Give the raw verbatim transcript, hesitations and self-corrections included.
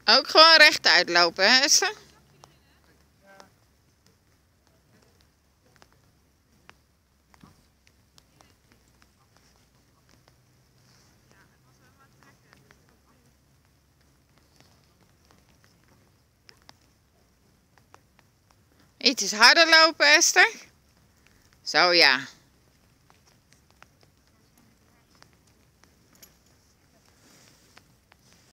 Ook gewoon rechtuit lopen, hè Esther? Iets harder lopen, Esther. Zo ja.